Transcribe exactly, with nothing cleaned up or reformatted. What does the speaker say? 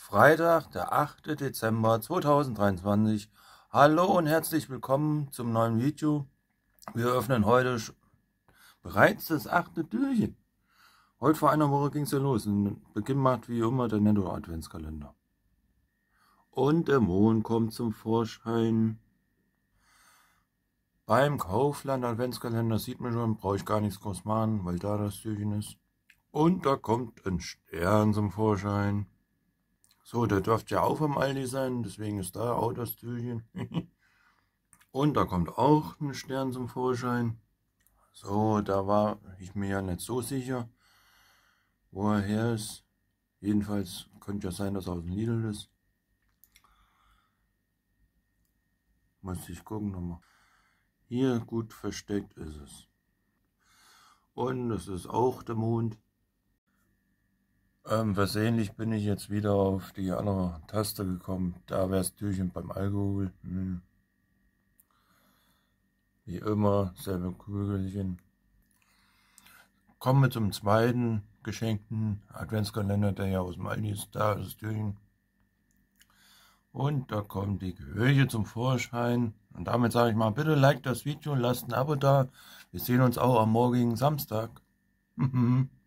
Freitag, der achte Dezember zweitausenddreiundzwanzig. Hallo und herzlich willkommen zum neuen Video. Wir öffnen heute bereits das achte Türchen. Heute vor einer Woche ging es ja los. Und Beginn macht wie immer der Netto Adventskalender. Und der Mond kommt zum Vorschein. Beim Kaufland Adventskalender sieht man schon, brauche ich gar nichts groß machen, weil da das Türchen ist. Und da kommt ein Stern zum Vorschein. So, der dürfte ja auch vom Aldi sein, deswegen ist da auch das Türchen. Und da kommt auch ein Stern zum Vorschein. So, da war ich mir ja nicht so sicher, wo er her ist. Jedenfalls könnte ja sein, dass er aus dem Lidl ist. Muss ich gucken nochmal. Hier gut versteckt ist es. Und es ist auch der Mond. Ähm, versehentlich bin ich jetzt wieder auf die andere Taste gekommen. Da wäre das Türchen beim Alkohol. Hm. Wie immer, selbe Kügelchen. Kommen wir zum zweiten geschenkten Adventskalender, der ja aus dem Aldi ist. Da ist das Türchen. Und da kommt die Kirche zum Vorschein. Und damit sage ich mal, bitte like das Video, lasst ein Abo da. Wir sehen uns auch am morgigen Samstag.